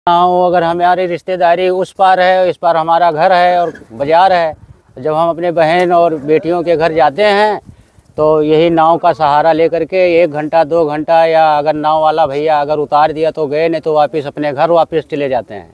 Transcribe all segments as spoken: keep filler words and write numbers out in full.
गाँव अगर हमारी रिश्तेदारी उस पार है, इस पार हमारा घर है और बाज़ार है। जब हम अपने बहन और बेटियों के घर जाते हैं तो यही नाव का सहारा लेकर के एक घंटा दो घंटा, या अगर नाव वाला भैया अगर उतार दिया तो गए, नहीं तो वापस अपने घर वापस चले जाते हैं।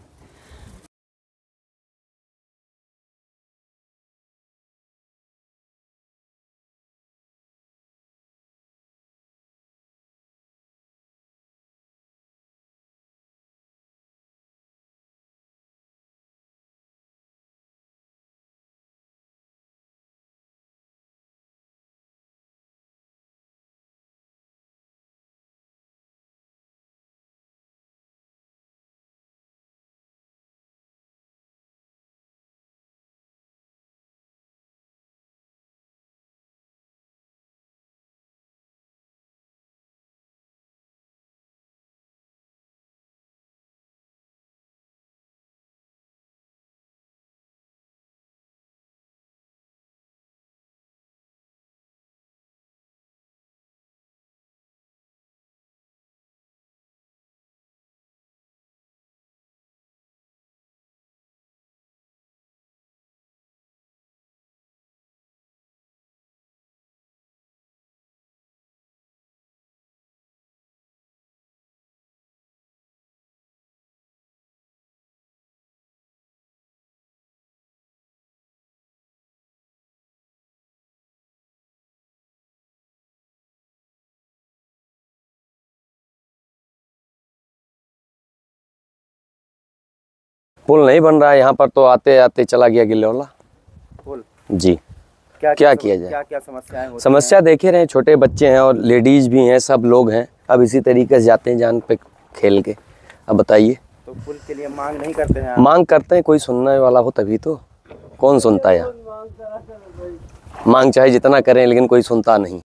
पुल नहीं बन रहा है यहाँ पर, तो आते आते चला गया गिल्लोला पुल। जी। क्या क्या क्या किया जाए? क्या क्या समस्याएं होती समस्या देखे रहे हैं, छोटे बच्चे हैं और लेडीज भी हैं, सब लोग हैं। अब इसी तरीके से जाते हैं जान पे खेल के। अब बताइए, तो पुल के लिए मांग नहीं करते हैं आप? मांग करते हैं, कोई सुनने वाला हो तभी तो। कौन सुनता है यहाँ? मांग चाहे जितना करें लेकिन कोई सुनता नहीं।